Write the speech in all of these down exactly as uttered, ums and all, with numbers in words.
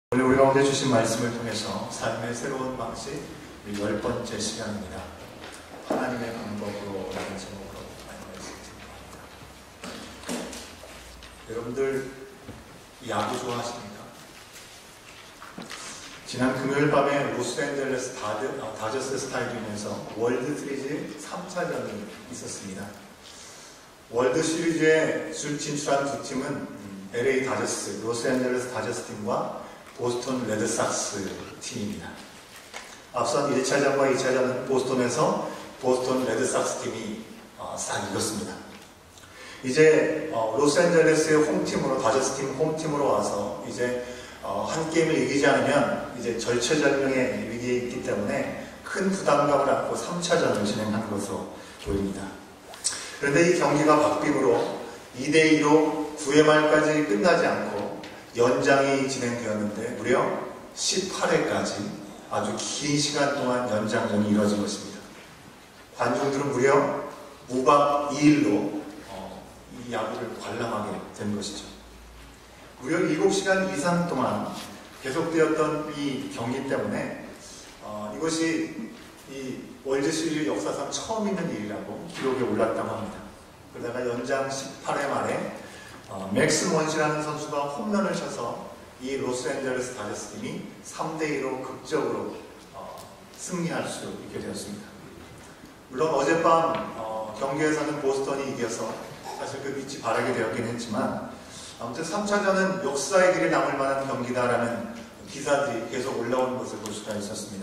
오늘 우리 가운데 주신 말씀을 통해서 삶의 새로운 방식 열 번째 시간입니다. 하나님의 방법으로 라는 제목으로 말씀드립니다. 여러분들 야구 좋아하십니까? 지난 금요일 밤에 로스앤젤레스 다드, 아, 다저스 스타디움에서 월드 시리즈 삼 차전이 있었습니다. 월드 시리즈에 진출한 두 팀은 엘에이 다저스, 로스앤젤레스 다저스 팀과 보스턴 레드삭스 팀입니다. 앞선 일 차전과 이 차전은 보스턴에서 보스턴 레드삭스 팀이 어, 싹 이겼습니다. 이제 어, 로스앤젤레스의 홈팀으로, 다저스 팀 홈팀으로 와서 이제 어, 한 게임을 이기지 않으면 이제 절체절명의 위기에 있기 때문에 큰 부담감을 안고 삼 차전을 진행한 것으로 보입니다. 그런데 이 경기가 박빙으로 이 대 이로 구 회 말까지 끝나지 않고 연장이 진행되었는데 무려 십팔 회까지 아주 긴 시간 동안 연장전이 이루어진 것입니다. 관중들은 무려 무박 이 일로 어, 이 야구를 관람하게 된 것이죠. 무려 일곱 시간 이상 동안 계속되었던 이 경기 때문에 어, 이것이 이 월드시리즈 역사상 처음 있는 일이라고 기록에 올랐다고 합니다. 그러다가 연장 십팔 회 말에 어, 맥스 먼시라는 선수가 홈런을 쳐서 이 로스앤젤레스 다저스 팀이 삼 대 이로 극적으로 어, 승리할 수 있게 되었습니다. 물론 어젯밤 어, 경기에서는 보스턴이 이겨서 사실 그 빛이 바라게 되었긴 했지만 아무튼 삼 차전은 역사의 길에 남을 만한 경기다라는 기사들이 계속 올라오는 것을 볼 수가 있었습니다.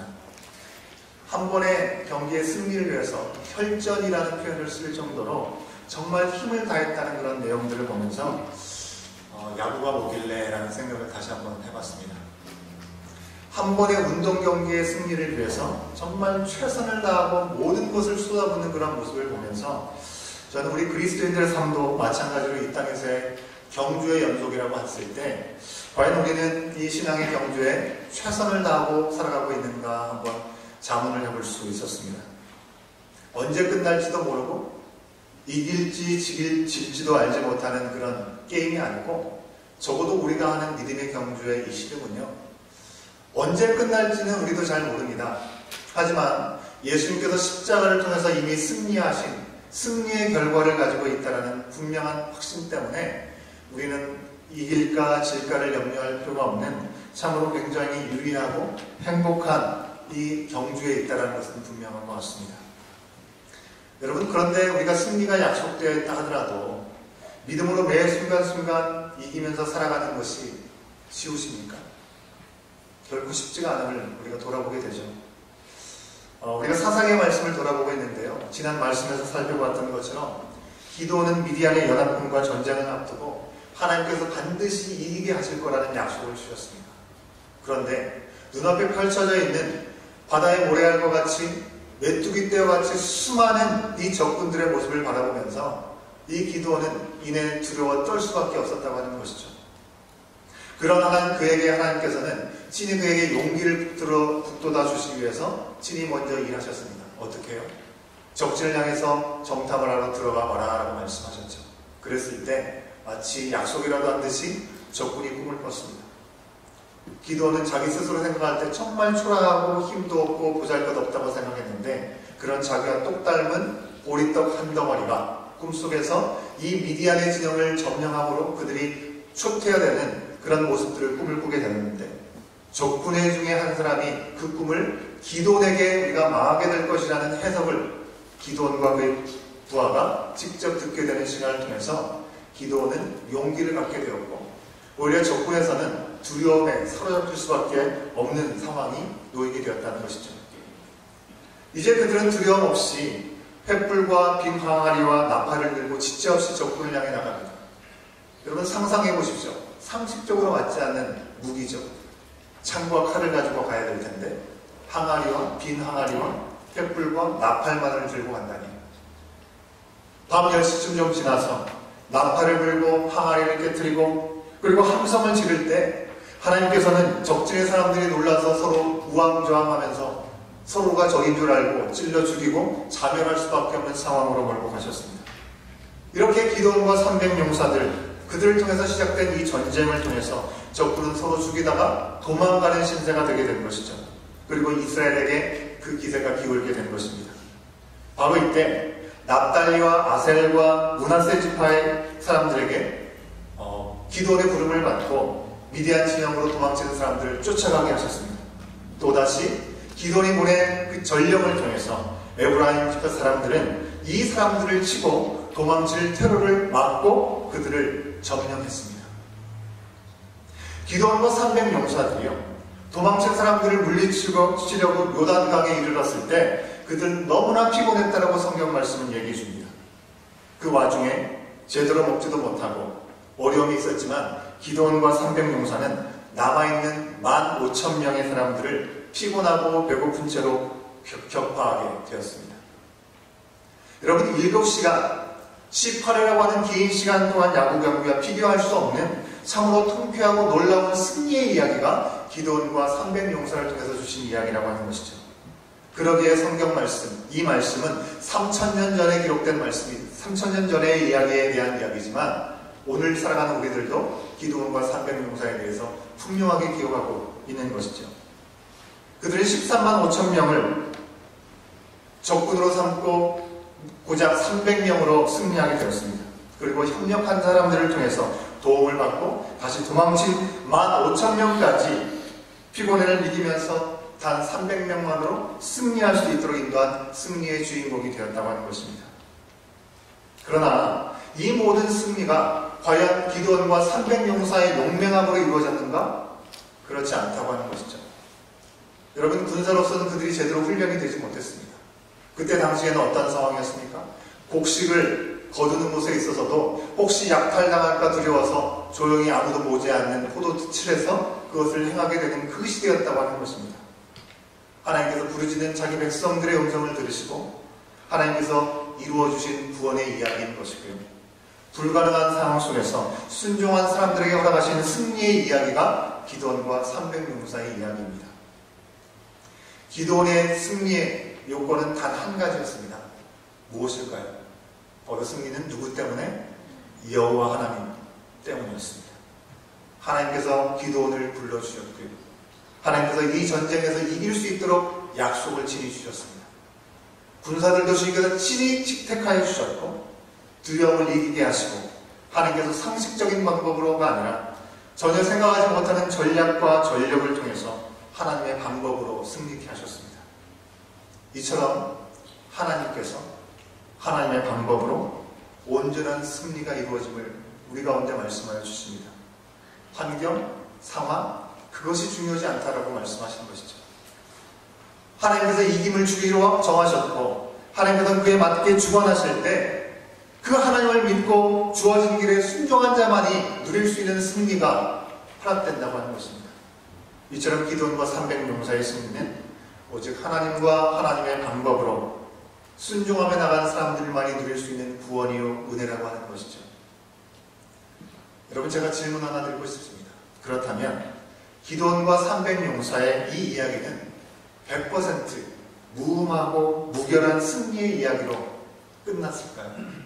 한 번의 경기의 승리를 위해서 혈전이라는 표현을 쓸 정도로 정말 힘을 다했다는 그런 내용들을 보면서 어, 야구가 뭐길래라는 생각을 다시 한번 해봤습니다. 한 번의 운동 경기의 승리를 위해서 정말 최선을 다하고 모든 것을 쏟아붓는 그런 모습을 보면서 저는 우리 그리스도인들의 삶도 마찬가지로 이 땅에서의 경주의 연속이라고 했을 때 과연 우리는 이 신앙의 경주에 최선을 다하고 살아가고 있는가 한번 자문을 해볼 수 있었습니다. 언제 끝날지도 모르고 이길지 지길, 질지도 알지 못하는 그런 게임이 아니고 적어도 우리가 하는 믿음의 경주의 이 시름은요, 언제 끝날지는 우리도 잘 모릅니다. 하지만 예수님께서 십자가를 통해서 이미 승리하신 승리의 결과를 가지고 있다는 분명한 확신 때문에 우리는 이길까 질까를 염려할 필요가 없는 참으로 굉장히 유리하고 행복한 이 경주에 있다는 것은 분명한 것 같습니다. 여러분, 그런데 우리가 승리가 약속되어 있다 하더라도 믿음으로 매 순간순간 이기면서 살아가는 것이 쉬우십니까? 결코 쉽지가 않음을 우리가 돌아보게 되죠. 어, 우리가 사상의 말씀을 돌아보고 있는데요. 지난 말씀에서 살펴봤던 것처럼 기도는 미디안의 연합군과 전쟁을 앞두고 하나님께서 반드시 이기게 하실 거라는 약속을 주셨습니다. 그런데 눈앞에 펼쳐져 있는 바다의 모래알과 같이 메뚜기 떼와 같이 수많은 이 적군들의 모습을 바라보면서 이 기도는 이내 두려워 떨 수밖에 없었다고 하는 것이죠. 그러나 그에게 하나님께서는 친히 그에게 용기를 들어 북돋아 주시기 위해서 친히 먼저 일하셨습니다. 어떻게 해요? 적진을 향해서 정탐을 하러 들어가 봐라 라고 말씀하셨죠. 그랬을 때 마치 약속이라도 한 듯이 적군이 꿈을 꿨습니다. 기도는 자기 스스로 생각할 때 정말 초라하고 힘도 없고 보잘것없다고 생각했는데 그런 자기와 똑 닮은 보리떡 한 덩어리가 꿈속에서 이 미디안의 진영을 점령함으로 그들이 초퇴화되는 그런 모습들을 꿈을 꾸게 되는데 적군의 중에 한 사람이 그 꿈을 기도원에게 우리가 망하게 될 것이라는 해석을 기도원과 그의 부하가 직접 듣게 되는 시간을 통해서 기도원은 용기를 갖게 되었고 오히려 적군에서는 두려움에 사로잡힐 수밖에 없는 상황이 놓이게 되었다는 것이죠. 이제 그들은 두려움 없이 횃불과 빈 항아리와 나팔을 들고 지체 없이 적군을 향해 나갑니다. 여러분 상상해 보십시오. 상식적으로 맞지 않는 무기죠. 창과 칼을 가지고 가야 될 텐데 항아리와 빈 항아리와 횃불과 나팔만을 들고 간다니. 밤 열 시쯤 좀 지나서 나팔을 불고 항아리를 깨트리고 그리고 함성을 지를 때 하나님께서는 적진의 사람들이 놀라서 서로 우왕좌왕하면서 서로가 적인 줄 알고 찔러 죽이고 자멸할 수밖에 없는 상황으로 몰고 가셨습니다. 이렇게 기도원과 삼백 용사들 그들을 통해서 시작된 이 전쟁을 통해서 적군은 서로 죽이다가 도망가는 신세가 되게 된 것이죠. 그리고 이스라엘에게 그 기세가 기울게 된 것입니다. 바로 이때 납달리와 아셀과 므낫세 지파의 사람들에게 어, 기도원의 부름을 받고 미디안 진영으로 도망치는 사람들을 쫓아가게 하셨습니다. 또다시 기도원이 보낸 그 전령을 통해서 에브라임 지파 사람들은 이 사람들을 치고 도망칠 테러를 막고 그들을 점령했습니다. 기도원과 삼백 용사들이요, 도망친 사람들을 물리치려고 요단강에 이르렀을 때 그들은 너무나 피곤했다라고 성경 말씀은 얘기해 줍니다. 그 와중에 제대로 먹지도 못하고 어려움이 있었지만 기도원과 삼백 용사는 남아있는 만 오천 명의 사람들을 피곤하고 배고픈 채로 격파하게 되었습니다. 여러분, 일곱 시간, 십팔 회라고 하는 긴 시간 동안 야구 경기와 비교할 수 없는 참으로 통쾌하고 놀라운 승리의 이야기가 기도원과 삼백 용사를 통해서 주신 이야기라고 하는 것이죠. 그러기에 성경 말씀, 이 말씀은 삼천 년 전에 기록된 말씀이, 삼천 년 전의 이야기에 대한 이야기지만 오늘 살아가는 우리들도 기도원과 삼백 용사에 대해서 분명하게 기억하고 있는 것이죠. 그들은 십삼만 오천 명을 적군으로 삼고 고작 삼백 명으로 승리하게 되었습니다. 그리고 협력한 사람들을 통해서 도움을 받고 다시 도망친 만 오천 명까지 피곤해를 이기면서 단 삼백 명만으로 승리할 수 있도록 인도한 승리의 주인공이 되었다고 하는 것입니다. 그러나 이 모든 승리가 과연 기도원과 삼백 용사의 용맹함으로 이루어졌는가? 그렇지 않다고 하는 것이죠. 여러분, 군사로서는 그들이 제대로 훈련이 되지 못했습니다. 그때 당시에는 어떤 상황이었습니까? 곡식을 거두는 곳에 있어서도 혹시 약탈당할까 두려워서 조용히 아무도 보지 않는 포도틀에서 그것을 행하게 되는 그 시대였다고 하는 것입니다. 하나님께서 부르짖는 자기 백성들의 음성을 들으시고 하나님께서 이루어주신 구원의 이야기인 것이고요. 불가능한 상황 속에서 순종한 사람들에게 허락하신 승리의 이야기가 기도원과 삼백 용사의 이야기입니다. 기도원의 승리의 요건은 단 한 가지였습니다. 무엇일까요? 바로 승리는 누구 때문에? 여호와 하나님 때문이었습니다. 하나님께서 기도원을 불러주셨고요. 하나님께서 이 전쟁에서 이길 수 있도록 약속을 친히 주셨습니다. 군사들도 주님께서 친히 택하여 주셨고 두려움을 이기게 하시고 하나님께서 상식적인 방법으로가 아니라 전혀 생각하지 못하는 전략과 전력을 통해서 하나님의 방법으로 승리케 하셨습니다. 이처럼 하나님께서 하나님의 방법으로 온전한 승리가 이루어짐을 우리 가운데 말씀하여 주십니다. 환경, 상황, 그것이 중요하지 않다라고 말씀하시는 것이죠. 하나님께서 이김을 주기로 정하셨고 하나님께서는 그에 맞게 주관하실 때 그 하나님을 믿고 주어진 길에 순종한 자만이 누릴 수 있는 승리가 허락된다고 하는 것입니다. 이처럼 기도원과 삼백 용사의 승리는 오직 하나님과 하나님의 방법으로 순종하며 나간 사람들만이 누릴 수 있는 구원이요 은혜라고 하는 것이죠. 여러분, 제가 질문 하나 드리고 싶습니다. 그렇다면 기도원과 삼백 용사의 이 이야기는 백 퍼센트 무음하고 무결한 승리의 이야기로 끝났을까요?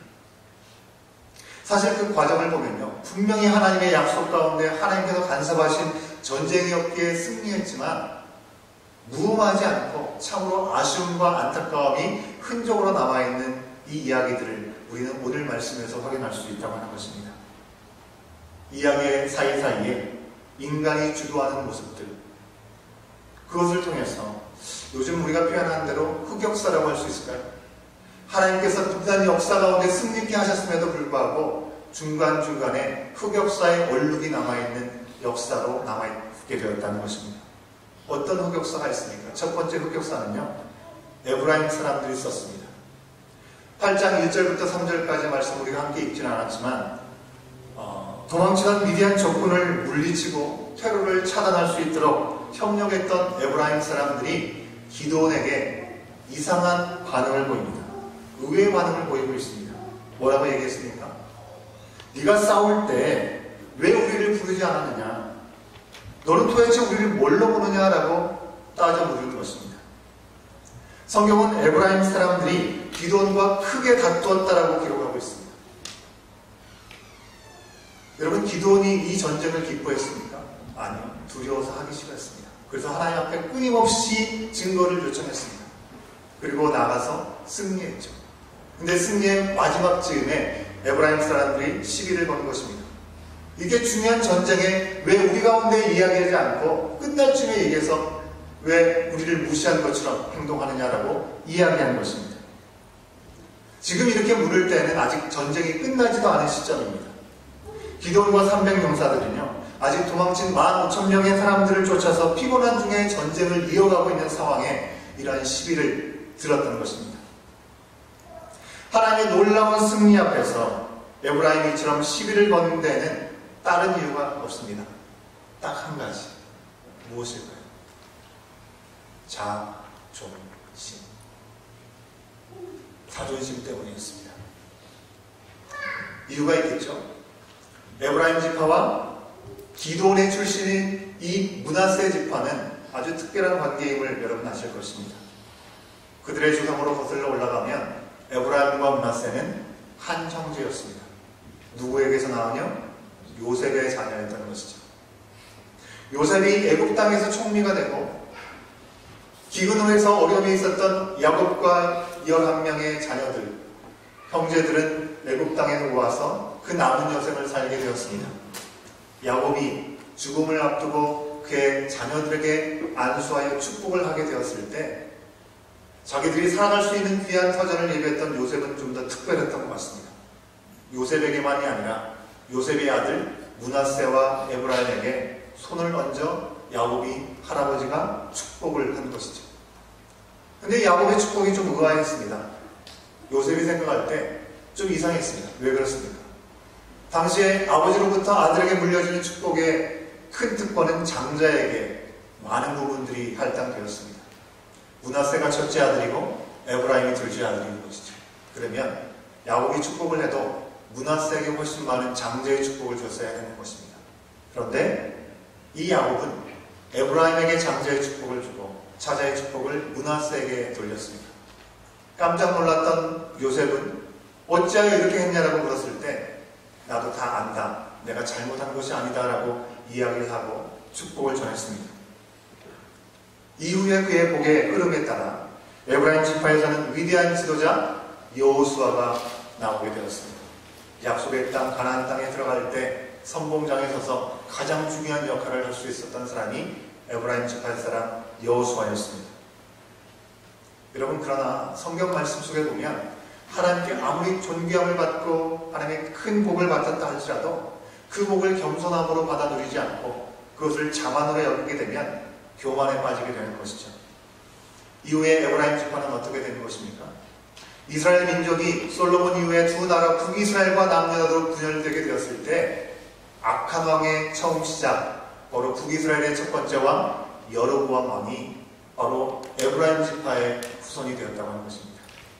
사실 그 과정을 보면요, 분명히 하나님의 약속 가운데 하나님께서 간섭하신 전쟁이었기에 승리했지만 무음하지 않고 참으로 아쉬움과 안타까움이 흔적으로 남아있는 이 이야기들을 우리는 오늘 말씀에서 확인할 수 있다고 하는 것입니다. 이야기의 사이사이에 인간이 주도하는 모습들, 그것을 통해서 요즘 우리가 표현하는 대로 흑역사라고 할 수 있을까요? 하나님께서 극단 역사 가운데 승리케 하셨음에도 불구하고 중간중간에 흑역사의 얼룩이 남아있는 역사로 남아있게 되었다는 것입니다. 어떤 흑역사가 있습니까? 첫 번째 흑역사는요, 에브라임 사람들이 썼습니다. 팔 장 일 절부터 삼 절까지 말씀 우리가 함께 읽지는 않았지만 어, 도망치던 미디안 적군을 물리치고 테러를 차단할 수 있도록 협력했던 에브라임 사람들이 기드온에게 이상한 반응을 보입니다. 의외의 반응을 보이고 있습니다. 뭐라고 얘기했습니까? 네가 싸울 때 왜 우리를 부르지 않았느냐? 너는 도대체 우리를 뭘로 부르냐라고 따져 물은 것입니다. 성경은 에브라임 사람들이 기드온과 크게 다투었다라고 기록하고 있습니다. 여러분, 기드온이 이 전쟁을 기뻐했습니까? 아니요. 두려워서 하기 싫었습니다. 그래서 하나님 앞에 끊임없이 증거를 요청했습니다. 그리고 나가서 승리했죠. 근데 승리의 마지막 즈음에 에브라임 사람들이 시비를 건 것입니다. 이게 중요한 전쟁에 왜 우리 가운데 이야기하지 않고 끝날 쯤에 얘기해서 왜 우리를 무시한 것처럼 행동하느냐라고 이야기한 것입니다. 지금 이렇게 물을 때는 아직 전쟁이 끝나지도 않은 시점입니다. 기드온과 삼백 용사들은요, 아직 도망친 만 오천 명의 사람들을 쫓아서 피곤한 중에 전쟁을 이어가고 있는 상황에 이러한 시비를 들었던 것입니다. 하나님의 놀라운 승리 앞에서 에브라임이처럼 시비를 거는 데는 다른 이유가 없습니다. 딱 한 가지. 무엇일까요? 자존심. 자존심 때문이었습니다. 이유가 있겠죠. 에브라임 지파와 기드온의 출신인 이 므낫세 지파는 아주 특별한 관계임을 여러분 아실 것입니다. 그들의 조상으로 거슬러 올라가면 에브라임과 므낫세는 한 형제였습니다. 누구에게서 나오냐? 요셉의 자녀였던 것이죠. 요셉이 애굽 땅에서 총리가 되고 기근 후에서 어려움이 있었던 야곱과 열한 명의 자녀들, 형제들은 애굽 땅에 놓아서 그 남은 여생을 살게 되었습니다. 야곱이 죽음을 앞두고 그의 자녀들에게 안수하여 축복을 하게 되었을 때 자기들이 살아갈 수 있는 귀한 터전을 예배했던 요셉은 좀 더 특별했던 것 같습니다. 요셉에게만이 아니라 요셉의 아들 므낫세와 에브라임에게 손을 얹어 야곱이 할아버지가 축복을 한 것이죠. 근데 야곱의 축복이 좀 의아했습니다. 요셉이 생각할 때 좀 이상했습니다. 왜 그렇습니까? 당시에 아버지로부터 아들에게 물려주는 축복의 큰 특권은 장자에게 많은 부분들이 할당되었습니다. 므낫세가 첫째 아들이고 에브라임이 둘째 아들인 것이죠. 그러면 야곱이 축복을 해도 므낫세에게 훨씬 많은 장자의 축복을 줬어야 하는 것입니다. 그런데 이 야곱은 에브라임에게 장자의 축복을 주고 차자의 축복을 므낫세에게 돌렸습니다. 깜짝 놀랐던 요셉은 어찌하여 이렇게 했냐라고 물었을 때 나도 다 안다. 내가 잘못한 것이 아니다라고 이야기를 하고 축복을 전했습니다. 이후에 그의 복의 흐름에 따라 에브라임 지파에서는 위대한 지도자 여호수아가 나오게 되었습니다. 약속의 땅 가나안 땅에 들어갈 때 선봉장에 서서 가장 중요한 역할을 할 수 있었던 사람이 에브라임 지파 사람 여호수아였습니다. 여러분, 그러나 성경 말씀 속에 보면 하나님께 아무리 존귀함을 받고 하나님의 큰 복을 받았다 할지라도 그 복을 겸손함으로 받아 누리지 않고 그것을 자만으로 여기게 되면 교만에 빠지게 되는 것이죠. 이후에 에브라임 지파는 어떻게 되는 것입니까? 이스라엘 민족이 솔로몬 이후에 두 나라 북이스라엘과 남유다로 분열되게 되었을 때 악한 왕의 처음 시작, 바로 북이스라엘의 첫 번째 왕 여로보암 왕이 바로 에브라임 지파의 후손이 되었다고 하는 것입니다.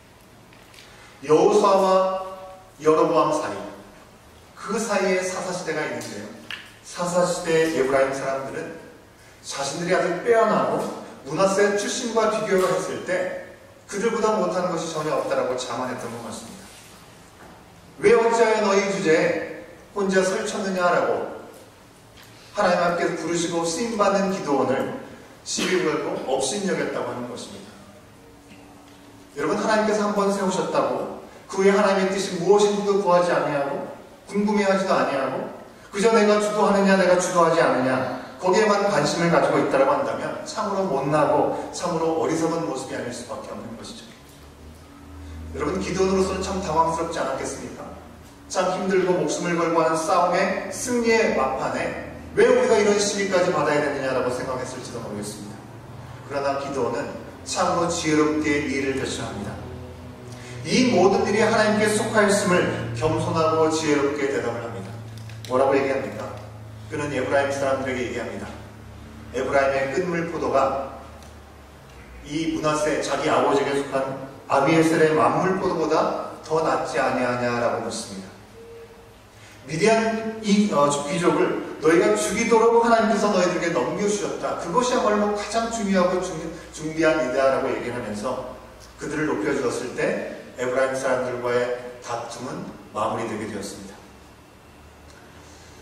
여호수아와 여로보암 사이, 그 사이에 사사시대가 있는데요. 사사시대의 에브라임 사람들은 자신들이 아주 빼어나고 므낫세 출신과 비교를 했을 때 그들보다 못하는 것이 전혀 없다라고 자만했던 것 같습니다. 왜 어찌하여 너희 주제에 혼자 설쳤느냐라고 하나님 앞에 부르시고 쓰임받는 기도원을 시비 걸고 업신여겼다고 하는 것입니다. 여러분, 하나님께서 한 번 세우셨다고 그 후에 하나님의 뜻이 무엇인지도 구하지 아니하고 궁금해하지도 아니하고 그저 내가 주도하느냐 내가 주도하지 않느냐 거기에만 관심을 가지고 있다고 한다면 참으로 못나고 참으로 어리석은 모습이 아닐 수밖에 없는 것이죠. 여러분, 기도원으로서는 참 당황스럽지 않았겠습니까? 참 힘들고 목숨을 걸고 하는 싸움의 승리의 막판에 왜 우리가 이런 시비까지 받아야 되느냐라고 생각했을지도 모르겠습니다. 그러나 기도원은 참으로 지혜롭게 이 일을 결정합니다. 이 모든 일이 하나님께 속하였음을 겸손하고 지혜롭게 대답을 합니다. 뭐라고 얘기합니까? 그는 에브라임 사람들에게 얘기합니다. 에브라임의 끝물 포도가 이 므낫세 자기 아버지에게 속한 아비에셀의 만물 포도보다 더 낫지 아니하냐라고 묻습니다. 미디안 이 어, 귀족을 너희가 죽이도록 하나님께서 너희들에게 넘겨주셨다. 그것이야말로 가장 중요하고 중, 중대한 일이다라고 얘기를 하면서 그들을 높여주었을 때 에브라임 사람들과의 다툼은 마무리되게 되었습니다.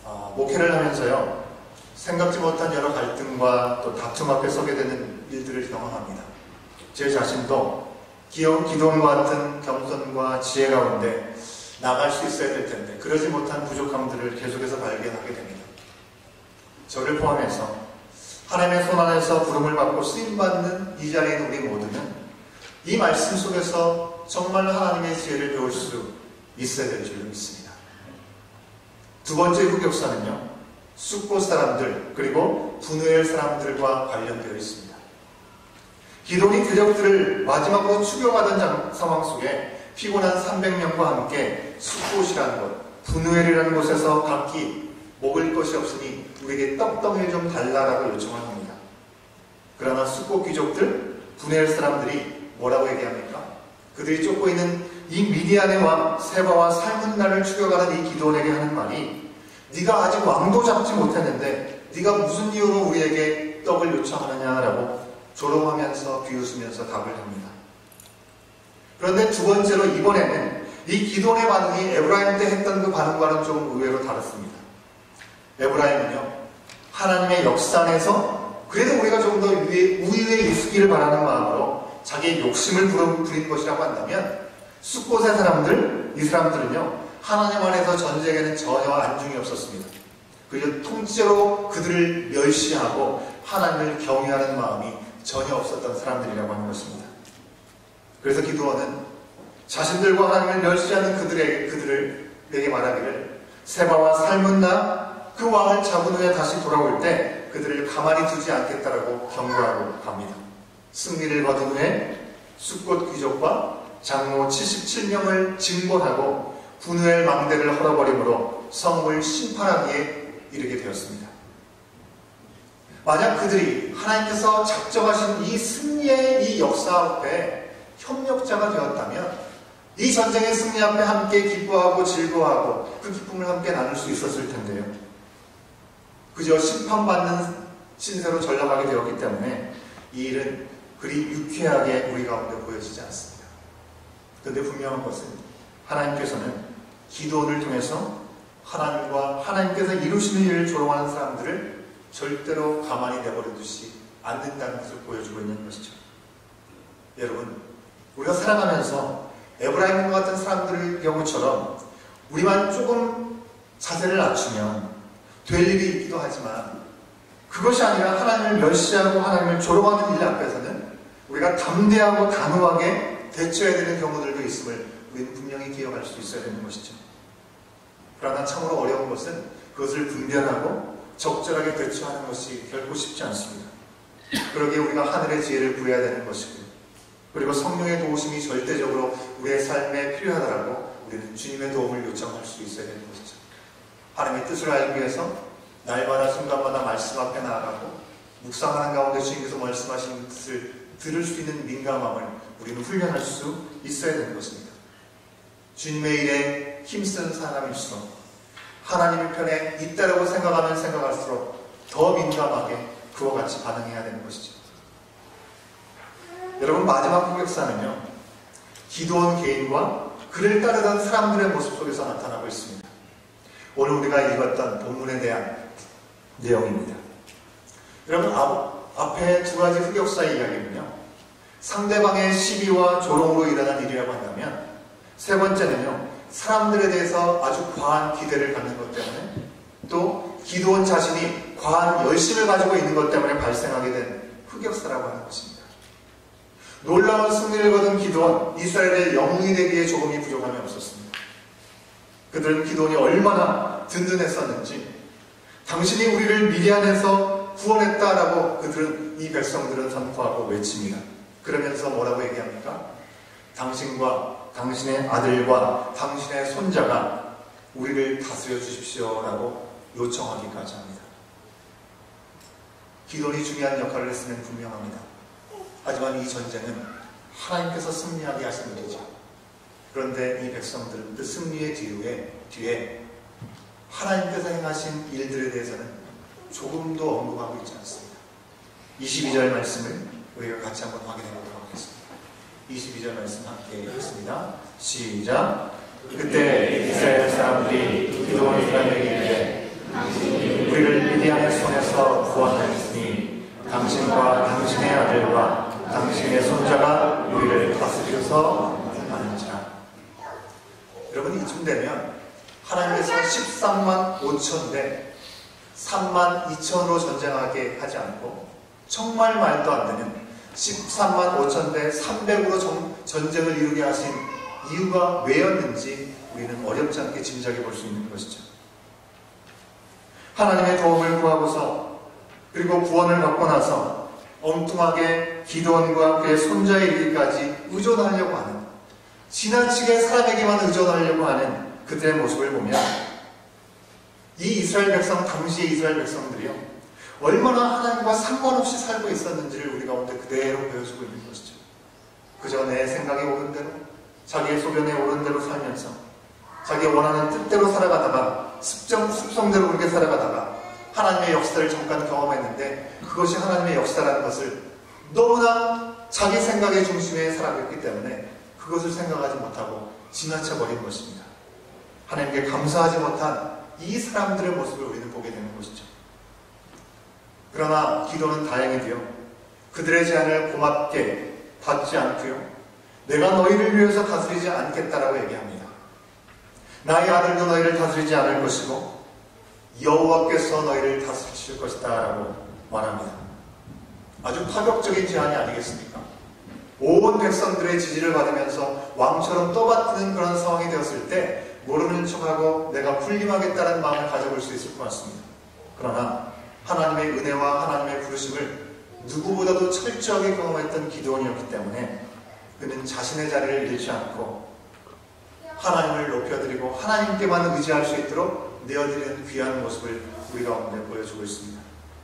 어, 목회를 하면서요, 생각지 못한 여러 갈등과 또 다툼 앞에 서게 되는 일들을 경험합니다. 제 자신도 기도원과 같은 겸손과 지혜 가운데 나갈 수 있어야 될 텐데 그러지 못한 부족함들을 계속해서 발견하게 됩니다. 저를 포함해서 하나님의 손 안에서 부름을 받고 쓰임받는 이 자리에 있는 우리 모두는 이 말씀 속에서 정말 하나님의 지혜를 배울 수 있어야 될 줄로 믿습니다. 두 번째 흑역사는요, 숫곳 사람들 그리고 분우엘 사람들과 관련되어 있습니다. 기돈이 대적들을 마지막으로 추격하던 상황 속에 피곤한 삼백 명과 함께 숫곳이라는 곳, 분우엘이라는 곳에서 각기 먹을 것이 없으니 우리에게 떡덩이를 좀 달라라고 요청을 합니다. 그러나 숫곳 귀족들, 분우엘 사람들이 뭐라고 얘기합니까? 그들이 쫓고 있는 이 미디안의 왕 세바와 살문나를 추격하는 이 기돈에게 하는 말이, 네가 아직 왕도 잡지 못했는데 네가 무슨 이유로 우리에게 떡을 요청하느냐라고 조롱하면서 비웃으면서 답을 합니다. 그런데 두 번째로 이번에는 이 기돈의 반응이 에브라임 때 했던 그 반응과는 좀 의외로 다릅니다. 에브라임은요, 하나님의 역사 안에서 그래도 우리가 좀 더 우위에 있기를 바라는 마음으로 자기의 욕심을 부린 것이라고 한다면, 숫곳의 사람들, 이 사람들은요, 하나님 안에서 전쟁에는 전혀 안중이 없었습니다. 그리고 통째로 그들을 멸시하고 하나님을 경외하는 마음이 전혀 없었던 사람들이라고 하는 것입니다. 그래서 기드온은 자신들과 하나님을 멸시하는 그들에게, 그들에게 말하기를, 세바와 살문나 그 왕을 잡은 후에 다시 돌아올 때 그들을 가만히 두지 않겠다라고 경고하고 갑니다. 승리를 거둔 후에 숫곳 귀족과 장로 칠십칠 명을 징벌하고 분우엘 망대를 헐어버림으로 성을 심판하기에 이르게 되었습니다. 만약 그들이 하나님께서 작정하신 이 승리의 이 역사 앞에 협력자가 되었다면 이 전쟁의 승리 앞에 함께 기뻐하고 즐거워하고 그 기쁨을 함께 나눌 수 있었을 텐데요. 그저 심판받는 신세로 전락하게 되었기 때문에 이 일은 그리 유쾌하게 우리 가운데 보여지지 않습니다. 그런데 분명한 것은 하나님께서는 기도를 통해서 하나님과 하나님께서 이루시는 일을 조롱하는 사람들을 절대로 가만히 내버려두지 않는다는 것을 보여주고 있는 것이죠. 여러분, 우리가 살아가면서 에브라임과 같은 사람들의 경우처럼 우리만 조금 자세를 낮추면 될 일이 있기도 하지만, 그것이 아니라 하나님을 멸시하고 하나님을 조롱하는 일 앞에서는 우리가 담대하고 단호하게 대처해야 되는 경우들도 있음을 우리는 분명히 기억할 수 있어야 되는 것이죠. 그러나 참으로 어려운 것은 그것을 분별하고 적절하게 대처하는 것이 결코 쉽지 않습니다. 그러기에 우리가 하늘의 지혜를 구해야 되는 것이고요. 그리고 성령의 도우심이 절대적으로 우리의 삶에 필요하다라고 우리는 주님의 도움을 요청할 수 있어야 되는 것이죠. 하나님의 뜻을 알기 위해서 날마다 순간마다 말씀 앞에 나아가고 묵상하는 가운데 주님께서 말씀하시는 뜻을 들을 수 있는 민감함을 우리는 훈련할 수 있어야 되는 것입니다. 주님의 일에 힘쓴 사람일수록 하나님의 편에 있다라고 생각하면 생각할수록 더 민감하게 그와 같이 반응해야 되는 것이죠. 여러분, 마지막 흑역사는요, 기드온 개인과 그를 따르던 사람들의 모습 속에서 나타나고 있습니다. 오늘 우리가 읽었던 본문에 대한 내용입니다. 여러분, 앞, 앞에 두 가지 흑역사의 이야기는요, 상대방의 시비와 조롱으로 일어난 일이라고 한다면, 세 번째는요, 사람들에 대해서 아주 과한 기대를 갖는 것 때문에, 또 기드온 자신이 과한 열심을 가지고 있는 것 때문에 발생하게 된 흑역사라고 하는 것입니다. 놀라운 승리를 거둔 기드온, 이스라엘의 영웅이 되기에 조금이 부족함이 없었습니다. 그들은 기드온이 얼마나 든든했었는지, 당신이 우리를 미디안에서 구원했다라고 그들은, 이 백성들은 선포하고 외칩니다. 그러면서 뭐라고 얘기합니까? 당신과 당신의 아들과 당신의 손자가 우리를 다스려 주십시오라고 요청하기까지 합니다. 기드온이 중요한 역할을 했으면 분명합니다. 하지만 이 전쟁은 하나님께서 승리하게 하신 일이죠. 그런데 이 백성들은 그 승리의 뒤에, 뒤에 하나님께서 행하신 일들에 대해서는 조금도 언급하고 있지 않습니다. 이십이 절 말씀을 우리가 같이 한번 확인해 보도록 하겠습니다. 이십이 절 말씀 함께 읽겠습니다. 시작. 그때 이스라엘 사람들이 기드온에게 이르되 우리를 미디안의 손에서 구원하였으니 당신과 당신의 아들과 당신의 손자가 우리를 다스려서 하는지라. 여러분, 이쯤 되면 하나님께서 십삼만 오천 대 삼만 이천으로 전쟁하게 하지 않고 정말 말도 안 되는 십삼만 오천 대 삼백으로 전, 전쟁을 이루게 하신 이유가 왜였는지 우리는 어렵지 않게 짐작해 볼 수 있는 것이죠. 하나님의 도움을 구하고서 그리고 구원을 받고 나서 엉뚱하게 기드온과 그의 손자에 이르기까지 의존하려고 하는, 지나치게 사람에게만 의존하려고 하는 그들의 모습을 보면 이 이스라엘 백성, 당시의 이스라엘 백성들이요, 얼마나 하나님과 상관없이 살고 있었는지를 우리 가운데 그대로 보여주고 있는 것이죠. 그저 내 생각에 오른 대로, 자기의 소견에 오른 대로 살면서 자기 원하는 뜻대로 살아가다가 습정, 습성대로 그렇게 살아가다가 하나님의 역사를 잠깐 경험했는데 그것이 하나님의 역사라는 것을 너무나 자기 생각의 중심에 살아갔기 때문에 그것을 생각하지 못하고 지나쳐버린 것입니다. 하나님께 감사하지 못한 이 사람들의 모습을 우리는 보게 되는 것이죠. 그러나 기도는 다행히도요, 그들의 제안을 고맙게 받지 않고요, 내가 너희를 위해서 다스리지 않겠다라고 얘기합니다. 나의 아들도 너희를 다스리지 않을 것이고 여호와께서 너희를 다스리실 것이다 라고 말합니다. 아주 파격적인 제안이 아니겠습니까? 온 백성들의 지지를 받으면서 왕처럼 떠받드는 그런 상황이 되었을 때 모르는 척하고 내가 군림하겠다는 마음을 가져볼 수 있을 것 같습니다. 그러나 하나님의 은혜와 하나님의 부르심을 누구보다도 철저하게 경험했던 기드온이었기 때문에 그는 자신의 자리를 잃지 않고 하나님을 높여드리고 하나님께만 의지할 수 있도록 내어드리는 귀한 모습을 우리 가운데 보여주고 있습니다.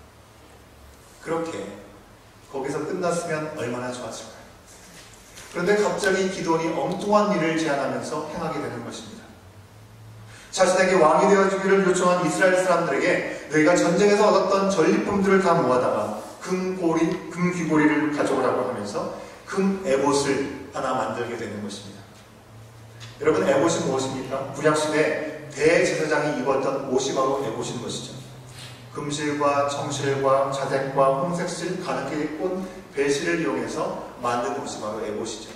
그렇게 거기서 끝났으면 얼마나 좋았을까요? 그런데 갑자기 기드온이 엉뚱한 일을 제안하면서 행하게 되는 것입니다. 자신에게 왕이 되어주기를 요청한 이스라엘 사람들에게 너희가 전쟁에서 얻었던 전리품들을 다 모아다가 금고리, 금귀고리를 가져오라고 하면서 금 에봇을 하나 만들게 되는 것입니다. 여러분, 에봇이 무엇입니까? 구약시대 대제사장이 입었던 옷이 바로 에봇인 것이죠. 금실과 청실과 자색과 홍색실, 가느끼 꼰 배실을 이용해서 만든 옷이 바로 에봇이죠.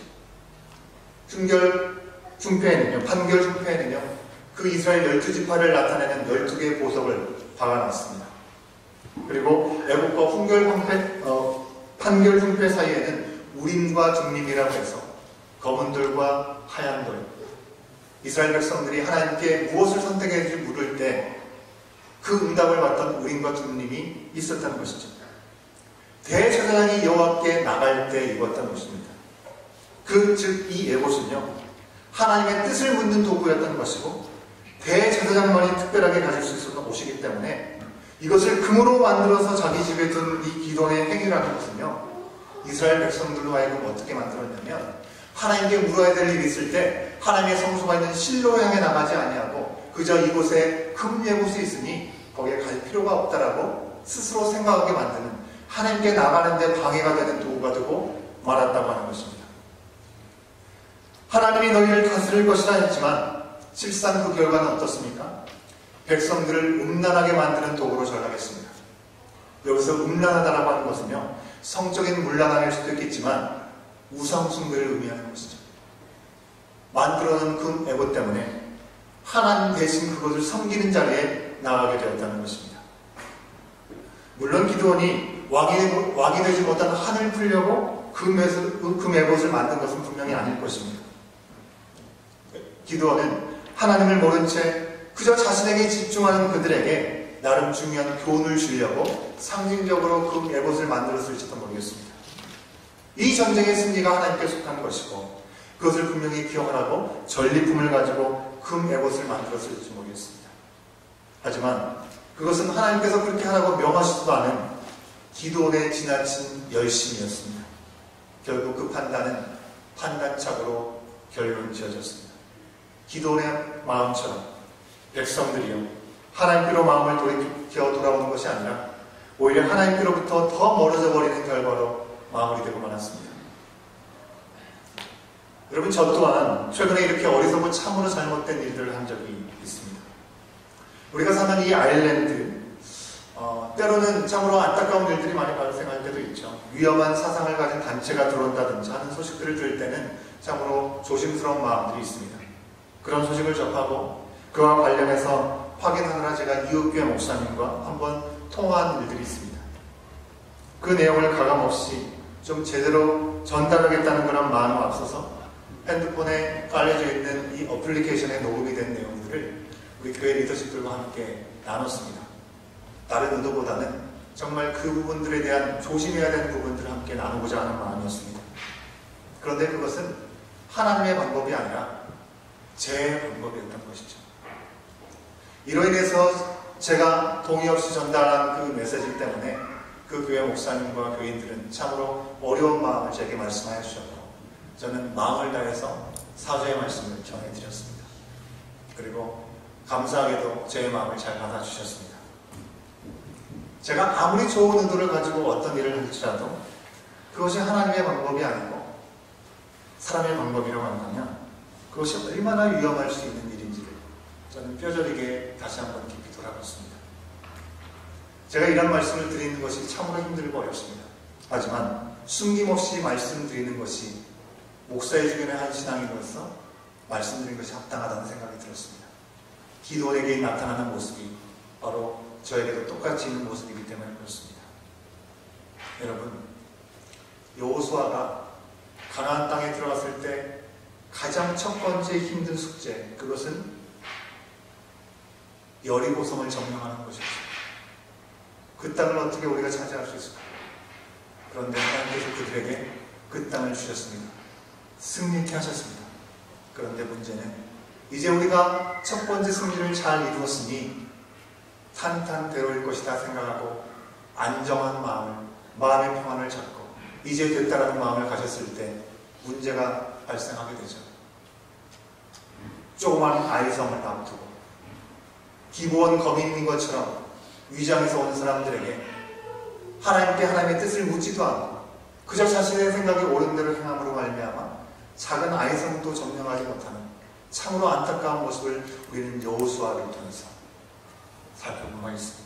순결 중패에는요, 판결 중패에는요, 그 이스라엘 열두 지파를 나타내는 열두 개의 보석을 박아놨습니다. 그리고 에봇과 훈결 방패, 어, 판결 중패 사이에는 우림과 둠림이라고 해서 검은 돌과 하얀 돌, 이스라엘 백성들이 하나님께 무엇을 선택해야 할지 물을 때 그 응답을 받던 우림과 둠림이 있었다는 것이죠. 대제사장이 여호와께 나갈 때 입었던 옷입니다. 그 즉 이 에봇은요, 하나님의 뜻을 묻는 도구였던 것이고 대제사장만이 특별하게 가질 수 있었던 옷이기 때문에 이것을 금으로 만들어서 자기 집에 둔 이 기도의 행위라는 것은요, 이스라엘 백성들로 하여금 어떻게 만들었냐면 하나님께 물어야 될 일이 있을 때 하나님의 성소가 있는 실로 향해 나가지 아니하고 그저 이곳에 금 예봇이 있으니 거기에 갈 필요가 없다라고 스스로 생각하게 만드는, 하나님께 나가는 데 방해가 되는 도구가 되고 말았다고 하는 것입니다. 하나님이 너희를 다스릴 것이라 했지만 실상 그 결과는 어떻습니까? 백성들을 음란하게 만드는 도구로 전락했습니다. 여기서 음란하다라고 하는 것은요, 성적인 문란함일 수도 있겠지만 우상 숭배를 의미하는 것이죠. 만들어놓은 금 에봇 때문에 하나님 대신 그것을 섬기는 자리에 나가게 되었다는 것입니다. 물론 기드온이 왕이, 왕이 되지 못한 한을 풀려고 금 에봇을 만든 것은 분명히 아닐 것입니다. 기드온은 하나님을 모른 채 그저 자신에게 집중하는 그들에게 나름 중요한 교훈을 주려고 상징적으로 금 에봇을 만들었을지도 모르겠습니다. 이 전쟁의 승리가 하나님께 속한 것이고 그것을 분명히 기억을 하고 전리품을 가지고 금 에봇을 만들었을지 모르겠습니다. 하지만 그것은 하나님께서 그렇게 하라고 명하시지도 않은 기드온의 지나친 열심이었습니다. 결국 그 판단은 판단착오로 결론 지어졌습니다. 기드온의 마음처럼 백성들이요, 하나님께로 마음을 돌이켜 돌아오는 것이 아니라 오히려 하나님께로부터 더 멀어져 버리는 결과로 마무리되고 말았습니다. 여러분, 저 또한 최근에 이렇게 어리석고 참으로 잘못된 일들을 한 적이 있습니다. 우리가 사는 이 아일랜드, 어, 때로는 참으로 안타까운 일들이 많이 발생할 때도 있죠. 위험한 사상을 가진 단체가 들어온다든지 하는 소식들을 들을 때는 참으로 조심스러운 마음들이 있습니다. 그런 소식을 접하고 그와 관련해서 확인하느라 제가 이웃교회 목사님과 한번 통화한 일들이 있습니다. 그 내용을 가감없이 좀 제대로 전달하겠다는 그런 마음 앞서서 핸드폰에 깔려져 있는 이 어플리케이션에 녹음이 된 내용들을 우리 교회 리더십들과 함께 나눴습니다. 다른 의도보다는 정말 그 부분들에 대한 조심해야 되는 부분들을 함께 나누고자 하는 마음이었습니다. 그런데 그것은 하나님의 방법이 아니라 제 방법이었던 것이죠. 이로 인해서 제가 동의 없이 전달한 그 메시지 때문에 그 교회 목사님과 교인들은 참으로 어려운 마음을 제게 말씀하여 주셨고, 저는 마음을 다해서 사죄의 말씀을 전해드렸습니다. 그리고 감사하게도 제 마음을 잘 받아주셨습니다. 제가 아무리 좋은 의도를 가지고 어떤 일을 할지라도 그것이 하나님의 방법이 아니고 사람의 방법이라고 한다면 그것이 얼마나 위험할 수 있는 일인지를 저는 뼈저리게 다시 한번 깊이 돌아봤습니다. 제가 이런 말씀을 드리는 것이 참으로 힘들고 어렵습니다. 하지만 숨김없이 말씀드리는 것이 목사의 주변의 한 신앙인으로서 말씀드린 것이 합당하다는 생각이 들었습니다. 기도원에게 나타나는 모습이 바로 저에게도 똑같이 있는 모습이기 때문에 그렇습니다. 여러분, 여호수아가 가나안 땅에 들어갔을 때 가장 첫 번째 힘든 숙제, 그것은 여리고성을 점령하는 것이었습니다. 그 땅을 어떻게 우리가 차지할 수 있을까요? 그런데 하나님께서 그들에게 그 땅을 주셨습니다. 승리케 하셨습니다. 그런데 문제는 이제 우리가 첫 번째 승리를 잘 이루었으니 탄탄대로일 것이다 생각하고 안정한 마음을, 마음의 평안을 잡고 이제 됐다라는 마음을 가졌을 때 문제가 발생하게 되죠. 조그만 아이성을 놔두고 기부원 거민인 것처럼 위장에서 온 사람들에게 하나님께 하나님의 뜻을 묻지도 않고 그저 자신의 생각이 옳은 대로 행함으로 말미암아 작은 아이성도 점령하지 못하는 참으로 안타까운 모습을 우리는 여호수아를 통해서 살펴보고 있습니다.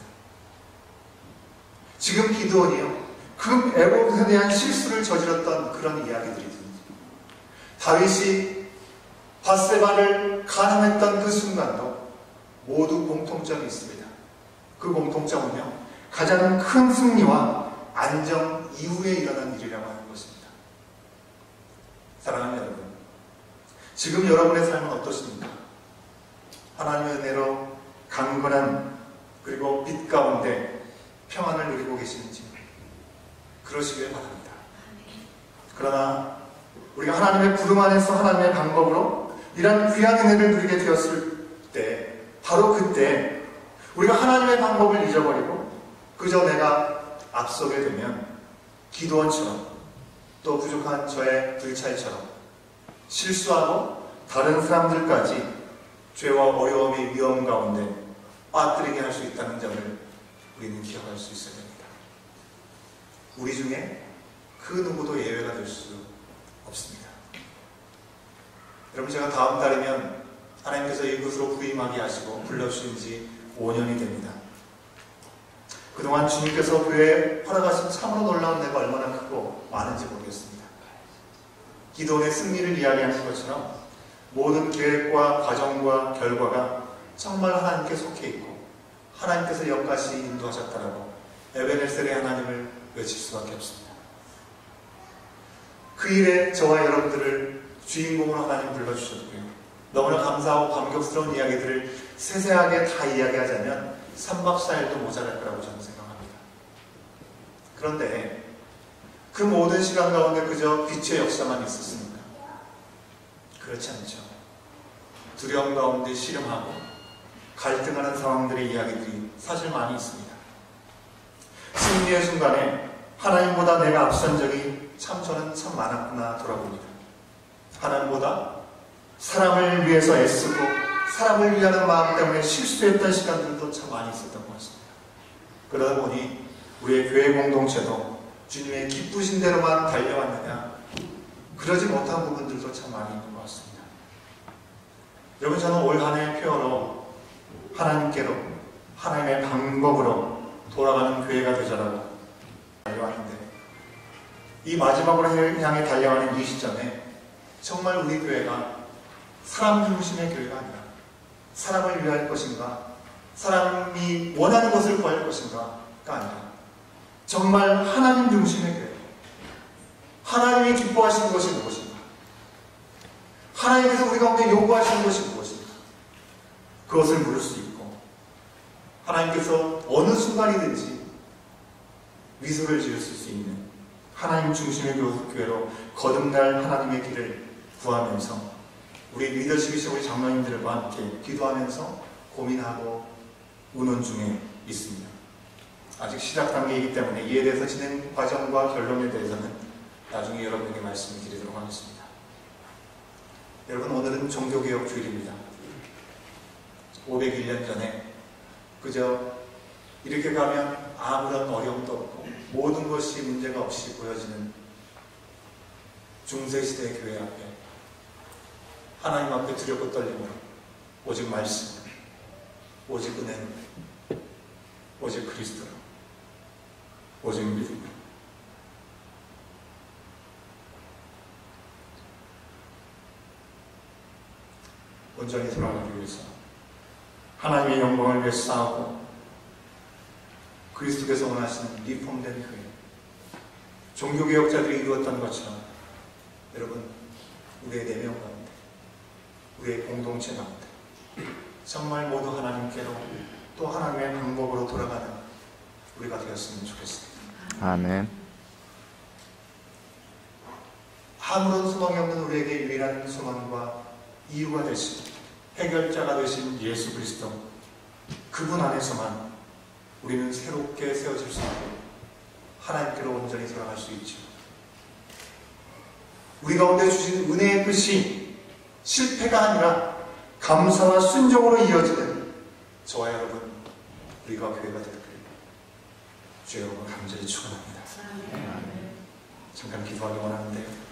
지금 기드온이요, 그 애굽에 대한 실수를 저질렀던 그런 이야기들이 듭니다. 다윗이 밧세바를 간음했던 그 순간도 모두 공통점이 있습니다. 그 공통점은요, 가장 큰 승리와 안정 이후에 일어난 일이라고 하는 것입니다. 사랑하는 여러분, 지금 여러분의 삶은 어떻습니까? 하나님의 은혜로 강건한 그리고 빛 가운데 평안을 누리고 계시는지 그러시길 바랍니다. 그러나 우리가 하나님의 부름 안에서 하나님의 방법으로 이런 귀한 은혜를 누리게 되었을 때, 바로 그때 우리가 하나님의 방법을 잊어버리고 그저 내가 앞서게 되면 기도원처럼 또 부족한 저의 불찰처럼 실수하고 다른 사람들까지 죄와 어려움의 위험 가운데 빠뜨리게 할 수 있다는 점을 우리는 기억할 수 있어야 됩니다. 우리 중에 그 누구도 예외가 될 수 없습니다. 여러분, 제가 다음 달이면 하나님께서 이곳으로 부임하게 하시고 불러주신 지 오 년이 됩니다. 그동안 주님께서 교회에 허락하신 참으로 놀라운 내가 얼마나 크고 많은지 모르겠습니다. 기도원의 승리를 이야기하는 것처럼 모든 계획과 과정과 결과가 정말 하나님께 속해 있고 하나님께서 역까지 인도하셨다라고 에베네셀의 하나님을 외칠 수밖에 없습니다. 그 일에 저와 여러분들을 주인공으로 하나님 불러주셨고요. 너무나 감사하고 감격스러운 이야기들을 세세하게 다 이야기하자면 삼 박 사 일도 모자랄 거라고 저는 생각합니다. 그런데 그 모든 시간 가운데 그저 빛의 역사만 있었습니까? 그렇지 않죠. 두려움 가운데 씨름하고 갈등하는 상황들의 이야기들이 사실 많이 있습니다. 승리의 순간에 하나님보다 내가 앞선 적이 참 저는 참 많았구나 돌아봅니다. 하나님보다 사람을 위해서 애쓰고 사람을 위하는 마음 때문에 실수했던 시간들도 참 많이 있었던 것 같습니다. 그러다 보니 우리의 교회 공동체도 주님의 기쁘신 대로만 달려왔느냐, 그러지 못한 부분들도 참 많이 있는 것 같습니다. 여러분, 저는 올 한 해 표어로 하나님께로 하나님의 방법으로 돌아가는 교회가 되자라고 달려왔는데, 이 마지막으로 향해 달려가는 이 시점에 정말 우리 교회가 사람 중심의 교회가 아니라 사람을 위할 것인가, 사람이 원하는 것을 구할 것인가가 아니라 정말 하나님 중심의 교회, 하나님이 기뻐하시는 것이 무엇인가, 하나님께서 우리 가운데 요구하시는 것이 무엇인가, 그것을 물을 수 있고, 하나님께서 어느 순간이든지 미소를 지을 수 있는 하나님 중심의 교회로 거듭날 하나님의 길을 구하면서 우리 리더십이신 우리 장로님들과 함께 기도하면서 고민하고 운원 중에 있습니다. 아직 시작 단계이기 때문에 이에 대해서 진행 과정과 결론에 대해서는 나중에 여러분에게 말씀을 드리도록 하겠습니다. 여러분, 오늘은 종교개혁 주일입니다. 오백일 년 전에 그저 이렇게 가면 아무런 어려움도 없고 모든 것이 문제가 없이 보여지는 중세시대의 교회 앞에 하나님 앞에 두렵고 떨림으로 오직 말씀, 오직 은혜로, 오직 그리스도로, 오직 믿음으로 온전히 돌아가기 위해서 하나님의 영광을 위해 싸우고 그리스도께서 원하시는 리폼된 교회, 종교개혁자들이 이루었던 것처럼 여러분, 우리의 내면 가운데, 우리의 공동체 가운데 정말 모두 하나님께로 또 하나님의 방법으로 돌아가는 우리가 되었으면 좋겠습니다. 아멘. 아무런 소망이 없는 우리에게 유일한 소망과 이유가 되신, 해결자가 되신 예수 그리스도, 그분 안에서만 우리는 새롭게 세워질 수 있고 하나님께로 온전히 돌아갈 수 있죠. 우리 가운데 주신 은혜의 뜻이 실패가 아니라 감사와 순종으로 이어지는 저와 여러분, 우리가 교회가 될 거예요. 주여, 여러분 감사히 축원합니다. 잠깐 기도하기 원하는데